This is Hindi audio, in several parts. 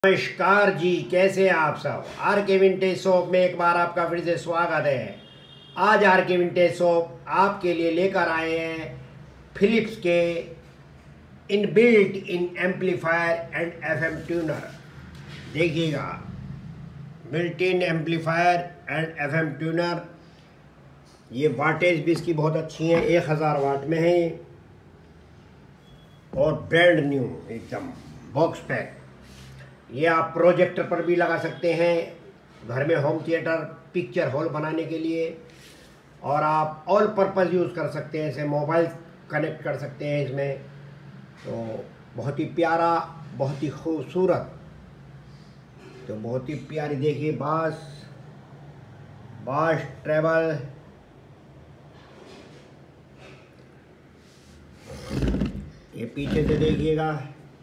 नमस्कार जी, कैसे हैं आप सब। आर के विंटेज शॉप में एक बार आपका फिर से स्वागत है। आज आर के विंटेज शॉप आपके लिए लेकर आए हैं फिलिप्स के inbuilt in amplifier and FM tuner. देखिएगा, built in amplifier and FM tuner. ये वाटेज भी इसकी बहुत अच्छी है, 1000 वाट में है और ब्रांड न्यू एकदम बॉक्स पैक। ये आप प्रोजेक्टर पर भी लगा सकते हैं, घर में होम थिएटर पिक्चर हॉल बनाने के लिए, और आप ऑल पर्पज़ यूज़ कर सकते हैं। ऐसे मोबाइल कनेक्ट कर सकते हैं इसमें। तो बहुत ही प्यारा, बहुत ही खूबसूरत, तो बहुत ही प्यारी। देखिए, बास ट्रेवल, ये पीछे से देखिएगा।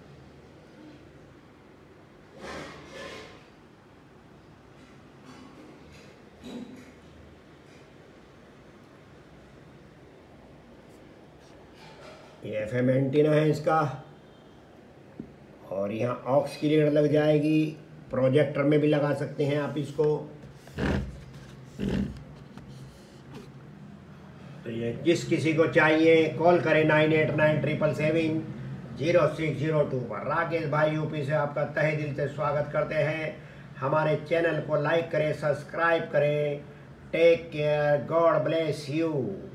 ये एफएम एंटीना है इसका, और यहाँ ऑक्स की लीड लग जाएगी। प्रोजेक्टर में भी लगा सकते हैं आप इसको। तो ये जिस किसी को चाहिए कॉल करें 9897770602 पर। राकेश भाई यूपी से आपका तहे दिल से स्वागत करते हैं। हमारे चैनल को लाइक करें, सब्सक्राइब करें। Take care, god bless you.